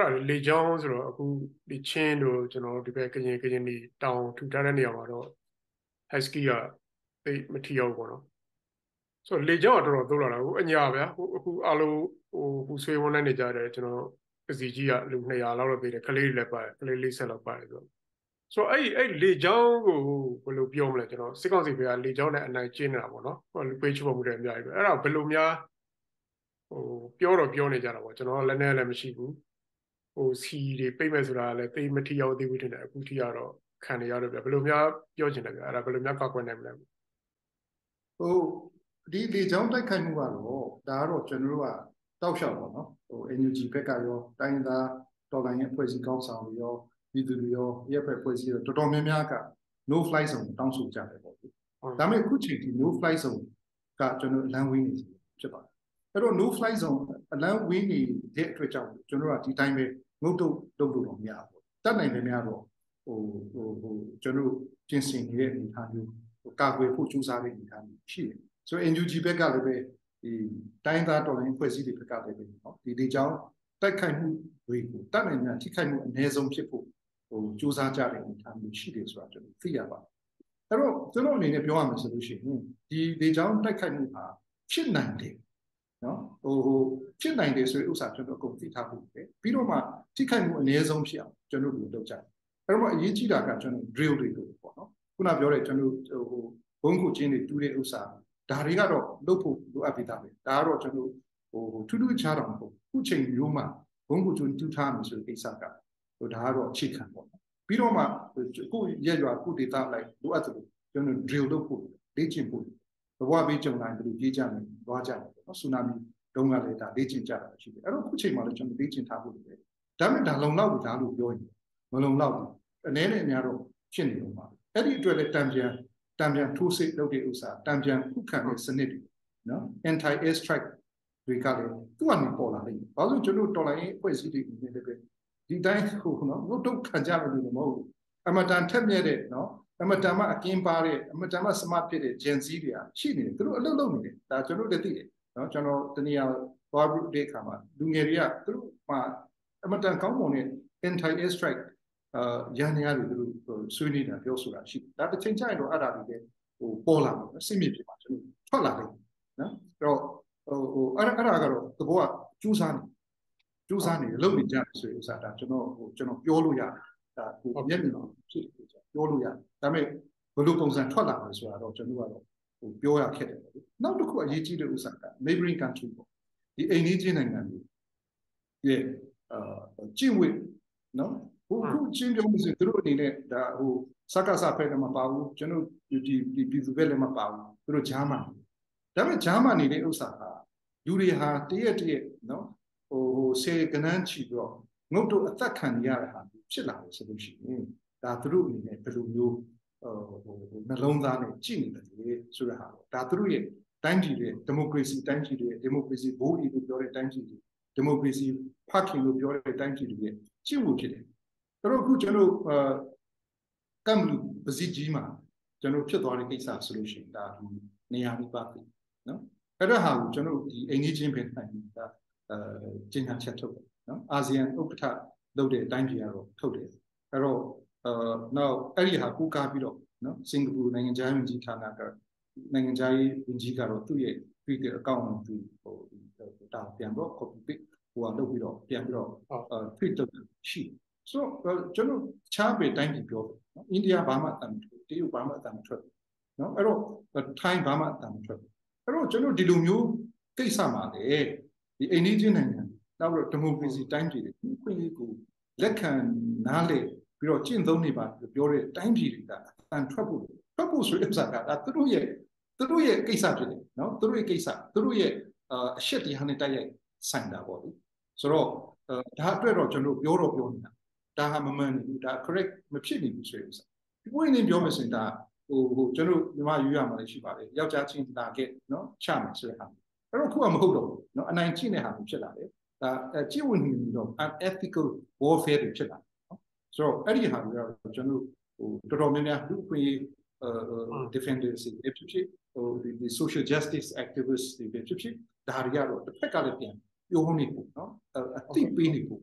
လေကြောင်းဆိုတော့အခုဒီချင်းတို့ကျွန်တော်ဒီဘက်ကရင်ဒီတောင်ထူထားတဲ့နေရာမှာတော့ husky ကသိမထီရောက်ပေါ့နော်ဆိုတော့လေကြောင်းကတော်တော်တိုးလာတာအခုအညာဗျာအခုအားလုံးဟိုဆွေးဝန်းနေကြတယ်ကျွန်တော်ပစီကြီးကလူ200လောက်တော့ပေးတယ်ကလေးတွေလည်းပါတယ်ကလေး40လောက်ပါတယ်ဆိုတော့အဲ့လေကြောင်းကိုဘယ်လိုပြောမလဲကျွန်တော်စစ်ကောင်စီဘက်ကလေကြောင်းနဲ့အနိုင်ကျင်းနေတာပေါ့နော်ဟိုလူပေးချဖို့မှုတွေအများကြီးပဲအဲ့ဒါဘယ်လိုများဟိုပြောနေကြတာပေါ့ကျွန်တော်လည်းလည်းမရှိဘူးဟိုစီတွေပိတ်မဲ့ဆိုတာလည်းသိမထီရောက်သေးဘူးထင်တယ်အခုထိကတော့ခံနေရတယ်ဗျဘယ်လိုများပြောချင်တယ်ဗျအဲ့ဒါဘယ်လိုများကောက်ကွယ်နိုင်မလဲဟိုဒီလေကြောင်းတိုက်ခိုက်မှုကတော့ဒါကတော့ကျွန်တော်တို့ကတောက်လျှောက်ပေါ့နော်ဟို NUG ဘက်ကရောတိုင်းသားတော်လိုင်းရဲ့အဖွဲ့အစည်းကောင်းဆောင်တွေရောပြည်သူတွေရောရပ်ဖက်အဖွဲ့အစည်းတွေတော်တော်များများက no fly zone တောင်းဆိုကြတယ်ပေါ့ဒါပေမဲ့အခုချိန်ဒီ no fly zone ကကျွန်တော်လမ်းဝေးနေဖြစ်ပါတယ်အဲ့တော့ no fly zone အလမ်းဝေးနေတဲ့အတွက်ကြောင့်ကျွန်တော်ကဒီတိုင်းပဲငုတ်တုတ်တော့မရဘူးတတ်နိုင်တယ်များတော့ဟိုကျွန်တော်ပြင်ဆင်နေတဲ့အနေအထားမျိုးကာကွယ်ဖို့ကြိုးစားတဲ့အနေအထားမျိုးရှိတယ်ဆိုတော့ NUG ဘက်ကလည်းပဲဒီတိုင်းသားတော်လိုင်းဖွဲ့စည်းတွေဘက်ကလည်းပဲနော်ဒီကြောင်းတိုက်ခိုက်မှုတွေကိုတတ်နိုင်တဲ့ထိခိုက်မှုအနည်းဆုံးဖြစ်ဖို့ဟိုကြိုးစားကြတဲ့အနေအထားမျိုးရှိတယ်ဆိုတာကျွန်တော်သိရပါတယ်အဲ့တော့ကျွန်တော်အနေနဲ့ပြောရမယ်ဆိုလို့ရှိရင်ဒီကြောင်းတိုက်ခိုက်မှုဟာဖြစ်နိုင်တယ်နော်ဟိုဖြစ်နိုင်တယ်ဆိုတဲ့ဥစ္စာကျွန်တော်အကုန်သိထားဖို့ပဲပြီးတော့မှထိခိုက်မှုအနည်းဆုံးဖြစ်အောင်ကျွန်တော်တို့လုပ်ကြတယ်အဲ့တော့အရေးကြီးတာကကျွန်တော် drill တွေကိုပေါ့နော်ခုနပြောတဲ့ကျွန်တော်ဟိုဘုံခုချင်းတွေတူးတဲ့ဥစ္စာဒါတွေကတော့လုပ်ဖို့လိုအပ်ပြီးသားပဲဒါကတော့ကျွန်တော်ဟိုထူးထူးခြားတော့မဟုတ်ခုချိန်မျိုးမှာဘုံခုချင်းတူးထားမယ်ဆိုတဲ့ကိစ္စကဟိုဒါကတော့အခြေခံပေါ့နော်ပြီးတော့မှခုရက်ရွာခုဒေတာလိုက်လိုအပ်တယ်ကျွန်တော် drill လုပ်ဖို့လေ့ကျင့်ဖို့ဘဝဘေးကြုံတိုင်းဘယ်လိုပြေးကြမလဲသွားကြတယ်နော်ဆူနာမီတုန်းကလည်းဒါလေ့ကျင့်ကြတာရှိတယ်အဲ့တော့ခုချိန်မှာလည်းကျွန်တော်လေ့ကျင့်ထားဖို့လိုတယ်ဒါပေမဲ့ဒါလုံလောက်ဘူးဒါလို့ပြောရင်မလုံလောက်ဘူးအနည်းနဲ့အများတော့ဖြစ်နေတော့ပါအဲ့ဒီအတွက်လည်းတံပြန်ထိုးစစ်လုပ်တဲ့ဥစ္စာတံပြန်ခုခံတဲ့စနစ်တွေနော် anti air strike တွေကလည်းသူ့အနေပေါ်လာလိမ့်မယ်ဘာလို့ကျွန်တော်တော်လိုင်းအဖွဲ့အစည်းတွေနေလည်းပဲဒီတိုင်းဟိုနော်ဘုတ်တုတ်ခံကြမယ်လို့မဟုတ်ဘူးအမတန်ထက်မြက်တဲ့နော်အမတန်မှအကင်းပါတဲ့အမတန်မှ smart ဖြစ်တဲ့ Gen Z တွေကရှိနေတယ်သူတို့အလုပ်လုပ်နေတယ်ဒါကျွန်တော်လည်းသိတယ်နော်ကျွန်တော်တနည်းအားသွားပြီးတဲ့အခါမှာလူငယ်တွေကသူတို့မှအမတန်ကောင်းမွန်တဲ့ anti air strike ရန်ရတွေသူတို့ဆွေးနေတာပြောဆိုတာရှိတယ်ဒါတစ်ချိန်ကျရင်တော့အဲ့ဒါတွေလည်းဟိုပေါ်လာမှာအစစ်မြစ်ဖြစ်မှာကျွန်တော်ထွက်လာတယ်နော်အဲ့တော့ဟိုအဲ့ဒါကတော့သဘောကကျူးစားနေလုပ်နေကြတယ်ဆိုရင်ဥစ္စာဒါကျွန်တော်ပြောလို့ရတယ်ဒါဟိုမျက်မြင်တော့ဖြစ်တယ်ပြောလို့ရတယ်ဒါပေမဲ့ဘယ်လိုပုံစံထွက်လာလဲဆိုတာတော့ကျွန်တော်ကတော့ဟိုပြောရခက်တယ်ပေါ့နောက်တစ်ခုအရေးကြီးတဲ့ဥစ္စာက neighboring country ပေါ့ဒီအိမ်နီးချင်းနိုင်ငံတွေရဲ့ကျင့်ဝတ်နော်ခုချင်းပြောလို့ဆိုသူတို့အနေနဲ့ဒါဟိုစကားစဖက်လည်းမပါဘူးကျွန်တော်ဒီပြည်သူဘက်လည်းမပါဘူးသူတို့ဂျာမန်ဒါပေမဲ့ဂျာမန်နေတဲ့ဥစ္စာကလူတွေဟာတရက်နော်ဟိုဆယ်ကနန်းချီပြီးတော့ငုတ်တို့အသက်ခံရတဲ့ဟာဖြစ်လာလို့ဆိုလို့ရှိရင်ဒါသူတို့အနေနဲ့ဘယ်လိုမျိုးဟိုနှလုံးသားနဲ့ကြည့်နေတယ်ဆိုတဲ့ဟာဒါသူတို့ရဲ့တိုင်းပြည်ရဲ့ဒီမိုကရေစီတိုင်းပြည်တွေဒီမိုကရေစီဘိုးကြီးလို့ပြောတဲ့တိုင်းပြည်တွေဒီမိုကရေစီဖခင်လို့ပြောတဲ့တိုင်းပြည်တွေရဲ့ကြည့်ဖို့ဖြစ်တယ်အဲ့တော့အခုကျွန်တော်ကမ်လူပစီကြီးမှာကျွန်တော်ဖြစ်သွားတဲ့ကိစ္စဆိုလို့ရှိရင်ဒါဒီနေရာမိပါပြီနော်အဲ့ဒါဟာကိုကျွန်တော်ဒီအိန္ဒိချင်းပင်နိုင်တာကျင်းညာချက်ထုတ်တယ်နော်အာဆီယံဥက္ကဋ္ဌလုပ်တဲ့အတိုင်းပြည်ကတော့ထုတ်တယ်အဲ့တော့နောက်အဲ့ဒီဟာကူကားပြီးတော့နော်စင်ကာပူနိုင်ငံခြားရေးဝန်ကြီးဌာနကနိုင်ငံခြားရေးဝန်ကြီးကတော့သူ့ရဲ့ Twitter account ကိုသူဟိုဒါပြန်တော့ copy paste ဟိုကလုပ်ပြီးတော့ပြန်ပြီးတော့tweet လုပ်ရှိဆိုတော့ကျွန်တော်ချားပေတိုင်းပြည်ပြောတယ်နော်အိန္ဒိယဘာမှအတမ်းမထွက်တရုတ်ဘာမှအတမ်းမထွက်နော်အဲ့တော့ထိုင်းဘာမှအတမ်းမထွက်အဲ့တော့ကျွန်တော်ဒီလိုမျိုးကိစ္စမှာလေဒီအိန္ဒိယနိုင်ငံနောက်တော့ဒီမိုကရေစီတိုင်းပြည်တွေခွင့်ရေးကိုလက်ခံနားလေပြီးတော့ကျင့်သုံးနေပါပြောတဲ့တိုင်းပြည်တွေကအတန်ထွက်ဖို့ဆိုတဲ့ဥစ္စာကဒါသူတို့ရဲ့ကိစ္စဖြစ်တယ်နော်သူတို့ရဲ့ကိစ္စသူတို့ရဲ့အရှက်တရားနဲ့တိုက်ရိုက်ဆိုင်တာပေါ့လေဆိုတော့ဒါအတွက်တော့ကျွန်တော်ပြောနေတာဒါဟာမမှန်ဘူးဒါ correct မဖြစ်နိုင်ဘူးဆိုတဲ့ဥစ္စာဒီpoint နဲ့ပြောမယ်ဆိုရင်ဒါဟိုကျွန်တော်ညီမယူရမှာလည်းရှိပါတယ်ယောက်ျားချင်းတာခဲ့နော်ချမယ်ဆိုတဲ့ဟာအဲ့တော့ခုကမဟုတ်တော့ဘူးနော်အနိုင်ကျင့်တဲ့ဟာမျိုးဖြစ်လာတယ်ဒါကျင့်ဝတ်နေပြီးတော့ unethical warfare တွေဖြစ်လာတယ်နော်ဆိုတော့အဲ့ဒီဟာတွေကတော့ကျွန်တော်ဟိုတော်တော်များများလူ့အခွင့်အရေးdefenders တွေဖြစ်ဖြစ်ဟိုဒီ social justice activists တွေဖြစ်ဖြစ်ဒါတွေကတော့တစ်ဖက်ကလည်းပြန်ပြောနေဖို့နော်အသိပေးနေဖို့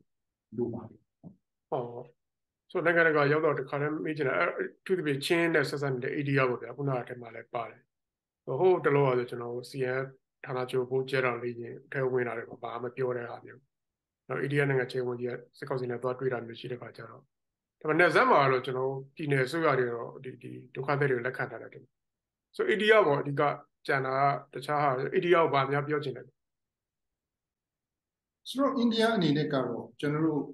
လိုပါလေဟောဆိုနိုင်ငံတကာရောက်တော့တခါတည်းမေးချင်တာသူတပည့်ချင်းနဲ့ဆက်ဆက်နေတဲ့ AD ပေါ့ဗျာခုနကတည်းကလည်းပါတယ်ဟိုတလောကဆိုကျွန်တော် CN ဌာနချုပ်ဘိုးကျဲတော်လေးချင်းထဲဝင်လာတယ်ပေါ့ဘာမှပြောတဲ့ဟာမျိုးနောက် AD နိုင်ငံချင်းဝင်ကြီးစစ်ကောင်စီနဲ့သွားတွေ့တာမျိုးရှိတဲ့ခါကျတော့ဒါပေမဲ့ဇက်မှာတော့ကျွန်တော်ပြည်နယ်ဆိုရတွေတော့ဒီဒုက္ခသည်တွေလက်ခံထားတယ်ဆို AD ပေါ့အဓိကကျန်တာတခြားဟာ AD ကိုဘာများပြောချင်တယ်ဆိုတော့အိန္ဒိယအနေနဲ့ကတော့ကျွန်တော်တို့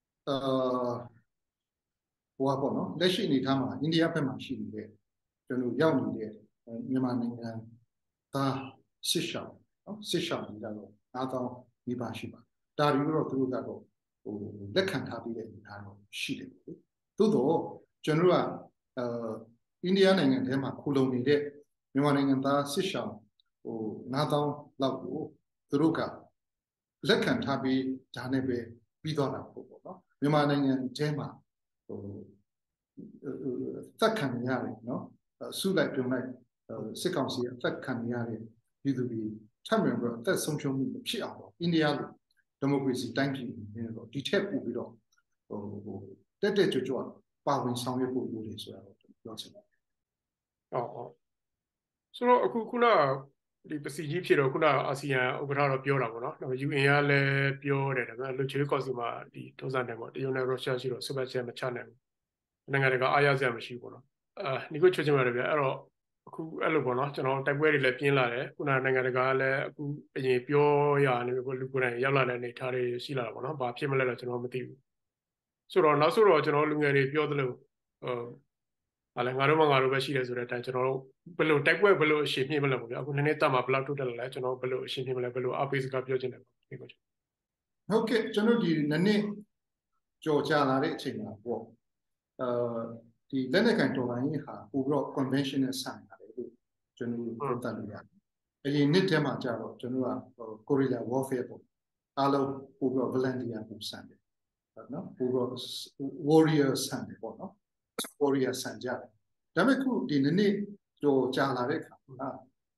ဟိုပေါ့နော်လက်ရှိအနေထားမှာအိန္ဒိယဘက်မှာရှိနေတဲ့ကျွန်တော်ရောက်နေတဲ့မြန်မာနိုင်ငံသားစစ်ရှောင်းနော်စစ်ရှောင်းတွေကတော့အားကောင်းမိပါရှိပါဒါတွေတော့သူတို့ကတော့ဟိုလက်ခံထားပြီးတဲ့အနေထားတော့ရှိတယ်ပေါ့လေသို့တော့ကျွန်တော်ကအိန္ဒိယနိုင်ငံထဲမှာခိုလုံနေတဲ့မြန်မာနိုင်ငံသားစစ်ရှောင်းဟို9000လောက်ကိုသူတို့ကလက်ခံထားပြီးဒါနဲ့ပဲပြီးသွားတာပေါ့နော်မြန်မာနိုင်ငံထဲမှာဟိုသက်ခံရရတယ်နော်ဆုလိုက်ပြုံလိုက်စစ်ကောင်စီအသက်ခံရတဲ့ပြည်သူတွေထပ်မံပြီးတော့အသက်ဆုံးရှုံးမှုဖြစ်အောင်တော့အိန္ဒိယလိုဒီမိုကရေစီတိုင်းပြည်နဲ့တော့ဒီထက်ပိုပြီးတော့ဟိုတက်ကြွကြွပါဝင်ဆောင်ရွက်ဖို့လိုတယ်ဆိုတာတော့ပြောချင်ပါတယ်ဟုတ်ဆိုတော့အခုခုနဒီပစီကြီးဖြစ်တော့ခုနအာဆီယံဥက္ကဋ္ဌတော့ပြောတာပေါ့နော်။ UN ကလည်းပြောတယ်ဒါပေမဲ့လူချေကော်စီမှာဒီထုံးစံတယ်ပေါ့တရုတ်နဲ့ရုရှားရှိတော့စပတ်ချက်မချနိုင်ဘူး။နိုင်ငံတကာအားရစရာမရှိဘူးပေါ့နော်။ဒီကိုချွတ်ချင်ပါတယ်ဗျအဲ့တော့အခုအဲ့လိုပေါ့နော်ကျွန်တော်တိုက်ပွဲတွေလည်းပြင်းလာတယ်ခုနနိုင်ငံတကာကလည်းအခုအရင်ပြောရနေပြီလူကိုယ်တိုင်ရောက်လာတဲ့အနေအထားတွေရှိလာတာပေါ့နော်။ဘာဖြစ်မလဲတော့ကျွန်တော်မသိဘူး။ဆိုတော့နောက်ဆိုတော့ကျွန်တော်လူငယ်တွေပြောသလိုဟာလည်းငါတို့မှငါတို့ပဲရှိတယ်ဆိုတဲ့အတိုင်းကျွန်တော်တို့ဘယ်လိုတိုက်ပွဲဘယ်လိုအရှင်မြင့်မလဲပေါ့ဗျာအခုနည်းနည်းတက်မှာဘယ်လောက်တိုးတက်လာလဲကျွန်တော်ဘယ်လိုအရှင်မြင့်မလဲဘယ်လိုအပိစကားပြောချင်တယ်ပေါ့ဒီကိုဟုတ်ကဲ့ကျွန်တော်ဒီနေ့ကြော်ကြလာတဲ့အချိန်မှာပေါ့ဒီလက်နက်ကန်တော်လိုင်းဟာပို့ပြီးတော့ conventional ဆန်ရတယ်လို့ကျွန်တော်တို့ပြောတတ်လို့ရတယ်အရင်နှစ်ထဲမှာကြာတော့ကျွန်တော်က guerrilla warfare ပေါ့အားလုံးပို့ပြီးတော့ volunteer ပုံစံတယ်နော်ပို့ပြီးတော့ warrior ဆန်တယ်ပေါ့နော် warrior ဆန်ကြတယ်ဒါပေမဲ့ခုဒီနေ့ကြော်ကြာလာတဲ့အခါမှာ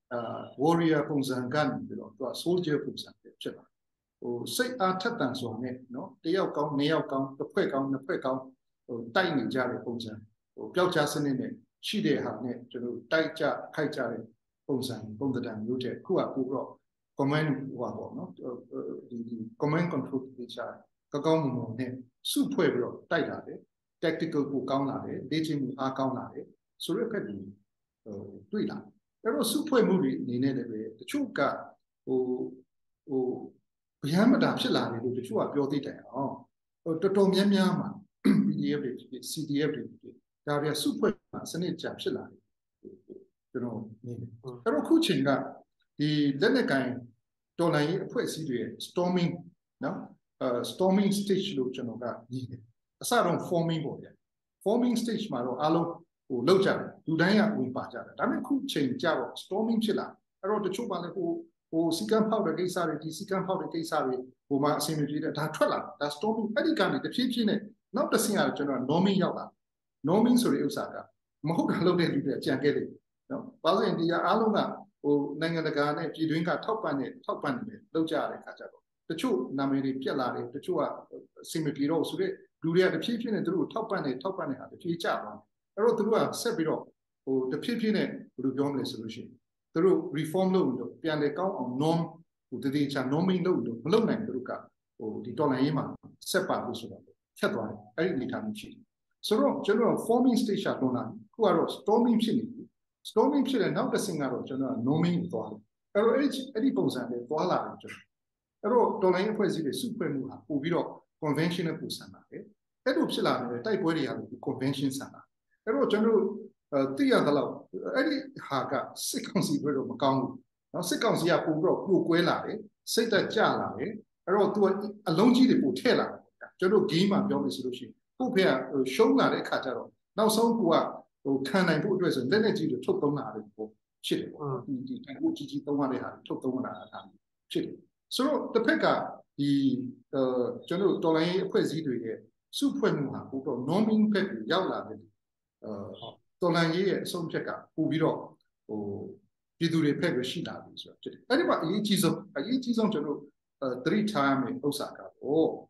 warrior ပုံစံကနေပြီးတော့သူက soldier ပုံစံဖြစ်လာဟိုစိတ်အားထက်သန်စွာနဲ့နော်တယောက်ကောင်းနှစ်ယောက်ကောင်းတစ်ဖွဲ့ကောင်းနှစ်ဖွဲ့ကောင်းဟိုတိုက်နေကြတဲ့ပုံစံဟိုပျောက်ကြားစနစ်နဲ့ရှိတဲ့ဟာနဲ့ကျွန်တော်တိုက်ကြခိုက်ကြတဲ့ပုံစံပုံသဏ္ဍာန်မျိုးတဲ့ခုကပို့တော့ command ဟိုပါပေါ့နော်ဒီ command control တွေချကောင်းမွန်မွန်နဲ့စုဖွဲ့ပြီးတော့တိုက်လာတယ် tactical ကိုကောင်းလာတယ်လေ့ကျင့်မှုအားကောင်းလာတယ်ဆိုတဲ့အခက်တွေတွေ့လာအဲ့တော့စုဖွဲ့မှုတွေအနေနဲ့လည်းပဲတချို့ကဟိုဗျမ်းမတာဖြစ်လာတယ်လို့တချို့ကပြောသေးတယ်အောင်တော်တော်များများမှာ PDF တွေ CDF တွေဒါတွေကစုဖွဲ့မှာစနစ်ကြဖြစ်လာတယ်ကျွန်တော်မြင်တယ်အဲ့တော့ခုချိန်ကဒီလက်နက်ကိုင်တော်လှန်ရေးအဖွဲ့အစည်းတွေရဲ့ storming နော်storming stage လို့ကျွန်တော်ကမြင်တယ်အစတော့ forming ပေါ့ဗျာ forming stage မှာတော့အားလုံးဟိုလောက်ကြတယ်လူတိုင်းကဝင်ပါကြတယ်ဒါပေမဲ့ခုချိန်ကြတော့ storming ဖြစ်လာအဲ့တော့တချို့ပါလဲဟိုစီကံဖောက်တဲ့ကိစ္စတွေဒီစီကံဖောက်တဲ့ကိစ္စတွေဟိုမှာအဆင်မပြေတဲ့ဒါထွက်လာဒါ storming အဲ့ဒီကနေတဖြည်းဖြည်းနဲ့နောက်တစ်ဆင့်ကကျွန်တော် norming ရောက်လာ norming ဆိုတဲ့ဥစ္စာကမဟုတ်တာလုပ်တဲ့လူတွေအကြံခဲ့တယ်နော်ဘာလို့လဲဒီအားလုံးကဟိုနိုင်ငံတကာနဲ့ပြည်တွင်းကထောက်ပံ့နေလောက်ကြရတဲ့ခါကျတော့တချို့နာမည်တွေပြက်လာတယ်တချို့ကအဆင်မပြေတော့ဆိုတဲ့လူတွေကတဖြည်းဖြည်းနဲ့သူတို့ထောက်ပံ့နေတာတဖြည်းကျသွားအဲ့တော့သူတို့ကဆက်ပြီးတော့ဟိုတဖြည်းဖြည်းနဲ့ဘယ်လိုပြောမလဲဆိုလို့ရှိရင်သူတို့ reform လုပ်လို့ပြန်လေကောင်းအောင် norm ဟိုတတိချာ norming လုပ်လို့မလုပ်နိုင်သူတို့ကဟိုဒီတော်လိုင်းရေးမှာဆက်ပါလို့ဆိုတော့ဖြတ်သွားတယ်အဲ့ဒီအနေထားမျိုးရှိတယ်ဆိုတော့ကျွန်တော် forming stage ကတွန်းလာခုကတော့ storming ဖြစ်နေပြီ storming ဖြစ်တဲ့နောက်တစ်ဆင့်ကတော့ကျွန်တော် norming ကိုသွားတယ်အဲ့တော့အဲ့ဒီပုံစံနဲ့သွားလာတယ်ကျွန်တော်အဲ့တော့တော်လိုင်းအဖွဲ့အစည်းတွေစုဖွဲ့မှုဟာပို့ပြီးတော့ conventional ပုံစံပါပဲအဲ့လိုဖြစ်လာတဲ့တိုက်ပွဲတွေဟာ convention ဆန်တာအဲ့တော့ကျွန်တော်သိရသလောက်အဲ့ဒီဟာကစစ်ကောင်စီဘက်တော့မကောင်းဘူးเนาะစစ်ကောင်စီကပို့ပြီးတော့ပြိုကွဲလာတယ်စိတ်သက်ကြလာတယ်အဲ့တော့သူကအလုံးကြီးတွေပို့ထည့်လာတယ်ကျွန်တော် game မှာပြောမယ်ဆိုလို့ရှိရင်ကိုယ့်ဖေကရှုံးလာတဲ့အခါကျတော့နောက်ဆုံးကိုကဟိုခံနိုင်ဖို့အတွက်ဆိုလက်လက်ကြီးတွေထုတ်သုံးလာတယ်ပေါ့ဖြစ်တယ်ပေါ့ဒီတန်ဖိုးကြီးသုံးရတဲ့ဟာထုတ်သုံးလာတာဖြစ်တယ်ဆိုတော့တစ်ဖက်ကဒီကျွန်တော်တော်လိုင်းအဖွဲ့အစည်းတွေရဲ့စုဖွဲ့မှုဟာပို့တော့ norming ဘက်ကိုရောက်လာတယ်တော်လိုင်းရဲ့အဆုံးဖြက်ကပို့ပြီးတော့ဟိုပြည်သူတွေဖက်ကိုရှိလာပြီဆိုတော့ဖြစ်တယ်အဲ့ဒီမှာအရေးကြီးဆုံးကျွန်တော်သတိထားရမယ့်ဥစ္စာကတော့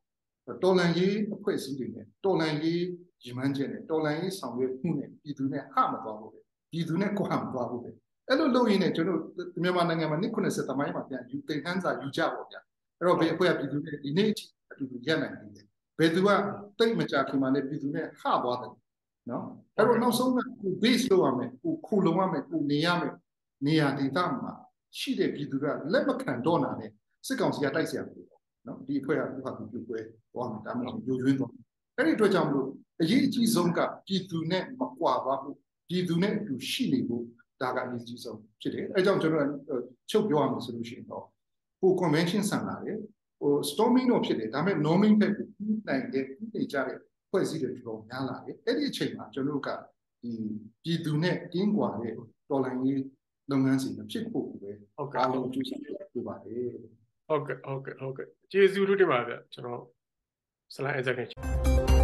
တော်လန်ရေးအဖွဲ့အစည်းတွေနဲ့တော်လန်ရေးရည်မှန်းချက်နဲ့တော်လန်ရေးဆောင်ရွက်မှုနဲ့ပြည်သူနဲ့ဟမသွားဘူးပဲပြည်သူနဲ့ကိုဟမသွားဘူးပဲအဲ့လိုလုပ်ရင်းနဲ့ကျွန်တော်မြန်မာနိုင်ငံမှာနှစ်90သမိုင်းမှာပြန်ယူသင်ခန်းစာယူကြပါဗျာအဲ့တော့ဘယ်အဖွဲ့ကပြည်သူနဲ့ဒီနေ့အတူတူရပ်နိုင်နေတယ်ဘယ်သူကတိတ်မကြခင်မှာလည်းပြည်သူနဲ့ဟသွားတယ်နော်အဲ့တော့နောက်ဆုံးကကို base လုပ်ရမယ်ကိုခုလုံရမယ်ကိုနေရမယ်နေရာဒေသမှာရှိတဲ့ပြည်သူကလက်မခံတော့နာနဲ့စစ်ကောင်စီကတိုက်เสียဘူးနော်ဒီအဖွဲ့ကသူ့ဟာသူပြုတ်ပွဲသွားမှာဒါမှမဟုတ်ယိုယွင်းသွားအဲ့ဒီအတွက်ကြောင့်မလို့အရေးအကြီးဆုံးကပြည်သူနဲ့မကွာသွားဘူးပြည်သူနဲ့အတူရှိနေဖို့ဒါကအရေးကြီးဆုံးဖြစ်တယ်အဲကြောင့်ကျွန်တော်ချုပ်ပြောရမယ်ဆိုလို့ရှိရင်တော့ကို convention ဆန်လာတယ်ဟို storming တော့ဖြစ်တယ်ဒါပေမဲ့ norming ဘက်ကိုနိုင်တဲ့နေကြတဲ့ဖွဲ့စည်းတွေတော်တော်များလာတယ်အဲ့ဒီအချိန်မှာကျွန်တော်တို့ကဒီပြည်သူနဲ့ကင်းကွာတဲ့တော်လှန်ရေးလုပ်ငန်းစဉ်ဖြစ်ဖို့ပဲဟုတ်ကဲ့အားလုံးကြိုးစားကြပါတယ်ဟုတ်ကဲ့ကျေးဇူးတို့တင်ပါဗျကျွန်တော် slide execution